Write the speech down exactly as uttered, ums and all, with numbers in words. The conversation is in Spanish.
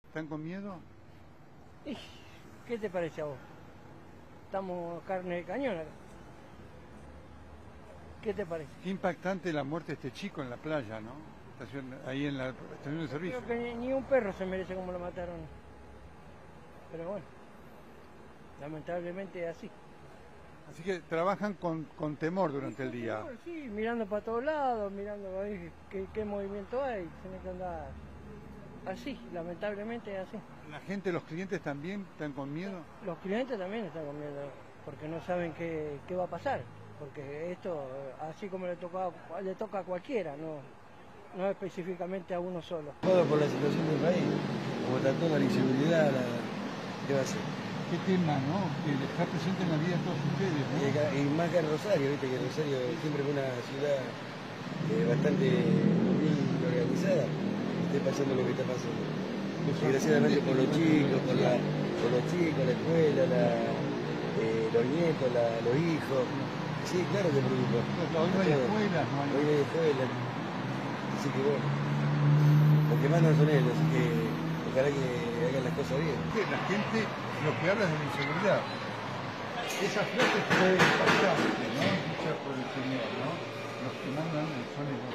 ¿Están con miedo? ¿Y qué te parece a vos? Estamos carne de cañón acá. ¿Qué te parece? Qué impactante la muerte de este chico en la playa, ¿no? Estación, ahí en la estación de servicio. Creo que ni, ni un perro se merece como lo mataron. Pero bueno, lamentablemente es así. Así que trabajan con, con temor durante el día. Sí, mirando para todos lados, mirando ahí qué, qué movimiento hay. Tiene que andar así, lamentablemente es así. ¿La gente, los clientes también están con miedo? Los clientes también están con miedo, porque no saben qué, qué va a pasar. Porque esto, así como le toca, le toca a cualquiera, no, no específicamente a uno solo. Todo por la situación del país, como está toda la inseguridad, la... ¿qué va a hacer? Qué tema, ¿no? Que está presente en la vida de todos ustedes, ¿no? Y, acá- y más que en Rosario, viste que Rosario siempre fue una ciudad eh, bastante bien organizada, esté pasando lo que está pasando. Desgraciadamente por los chicos, por, la, por los chicos, la escuela, la, eh, los nietos, la, los hijos. Sí, claro que preocupa. Hoy no hay escuelas, no hay... Hoy no hay escuelas. Así que bueno, los que mandan son ellos, así que ojalá que hagan las cosas bien. La gente lo que habla es de la inseguridad. Esa frase fue impactante, ¿no? Dicha por el Señor, ¿no? Los que mandan son ellos.